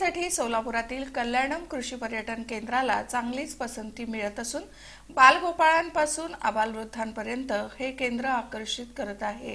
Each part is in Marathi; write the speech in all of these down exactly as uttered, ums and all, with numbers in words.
यासाठी सोलापुरातील कल्याणम कृषी पर्यटन केंद्राला चांगलीच पसंती मिळत असून बालगोपाळांपासून आबालवृद्धांपर्यंत हे केंद्र आकर्षित करत आहे।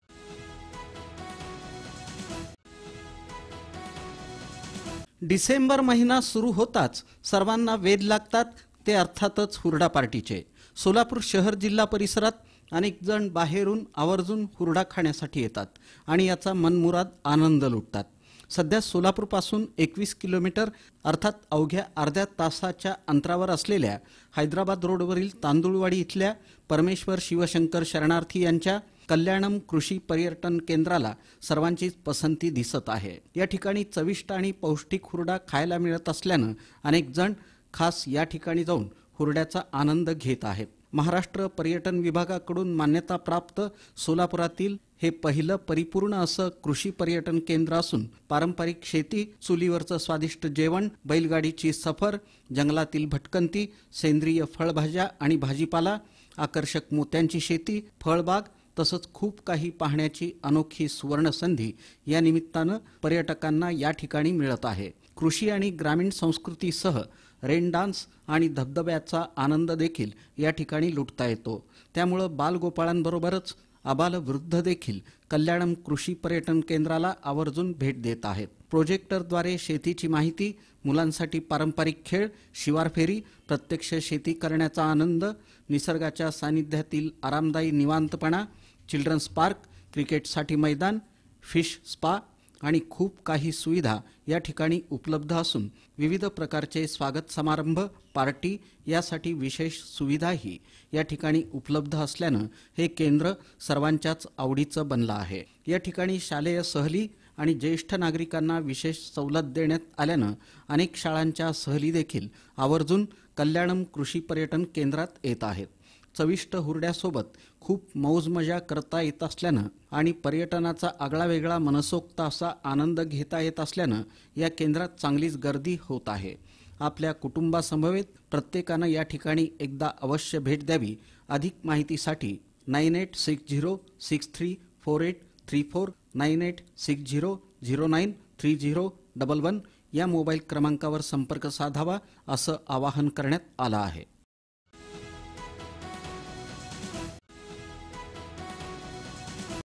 डिसेंबर महिना सुरू होताच सर्वांना वेध लागतात ते अर्थातच हुरडा पार्टीचे। सोलापूर शहर जिल्हा परिसरात अनेक जण बाहेरून आवर्जून हुरडा खाण्यासाठी येतात आणि याचा मनमुराद आनंद लुटतात। सध्या सोलापूरपासून एकवीस किलोमीटर अर्थात अवघ्या अर्ध्या तासाच्या अंतरावर असलेल्या हैदराबाद रोडवरील तांदुळवाडी इथल्या परमेश्वर शिवशंकर शरणार्थी यांच्या कल्याणम कृषी पर्यटन केंद्राला सर्वांचीच पसंती दिसत आहे। या ठिकाणी चविष्ट आणि पौष्टिक हुरडा खायला मिळत असल्यानं अनेक जण खास या ठिकाणी जाऊन हुरड्याचा आनंद घेत आहेत। महाराष्ट्र पर्यटन विभागाकडून मान्यता प्राप्त सोलापुरातील हे पहिलं परिपूर्ण असं कृषी पर्यटन केंद्र असून पारंपरिक शेती, चुलीवरचं स्वादिष्ट जेवण, बैलगाडीची सफर, जंगलातील भटकंती, सेंद्रिय फळभाज्या आणि भाजीपाला, आकर्षक मोत्यांची शेती, फळबाग तसंच खूप काही पाहण्याची अनोखी सुवर्णसंधी या निमित्तानं पर्यटकांना या ठिकाणी मिळत आहे। कृषी आणि ग्रामीण संस्कृतीसह रेन डान्स आणि धबधब्याचा आनंद देखील या ठिकाणी लुटता येतो। त्यामुळे बालगोपाळांबरोबरच आबालवृद्ध देखील कल्याणम कृषी पर्यटन केंद्राला आवर्जून भेट देत आहेत। प्रोजेक्टरद्वारे शेतीची माहिती, मुलांसाठी पारंपरिक खेळ, शिवार फेरी, प्रत्यक्ष शेती करण्याचा आनंद, निसर्गाच्या सानिध्यातील आरामदायी निवांतपणा, चिल्ड्रन्स पार्क, क्रिकेटसाठी मैदान, फिश स्पा आणि खूप काही सुविधा या ठिकाणी उपलब्ध असून विविध प्रकारचे स्वागत समारंभ, पार्टी यासाठी विशेष सुविधाही या ठिकाणी उपलब्ध असल्यानं हे केंद्र सर्वांच्याच आवडीचं बनलं आहे। या ठिकाणी शालेय सहली आणि ज्येष्ठ नागरिकांना विशेष सवलत देण्यात आल्यानं अनेक शाळांच्या सहली देखील आवर्जून कल्याणम कृषी पर्यटन केंद्रात येत आहेत। चविष्ट हुरड्यासोबत खूप मौज मजा करता येत असल्यानं आणि पर्यटनाचा आगळा वेगळा मनसोक्त असा आनंद घेता येत असल्यानं या केंद्रात चांगलीच गर्दी होत आहे। आपल्या कुटुंबासमवेत प्रत्येकानं या ठिकाणी एकदा अवश्य भेट द्यावी। अधिक माहितीसाठी nine eight six zero six three four eight three four nine eight six zero zero nine three zero double one या मोबाईल क्रमांकावर संपर्क साधावा असं आवाहन करण्यात आलं आहे।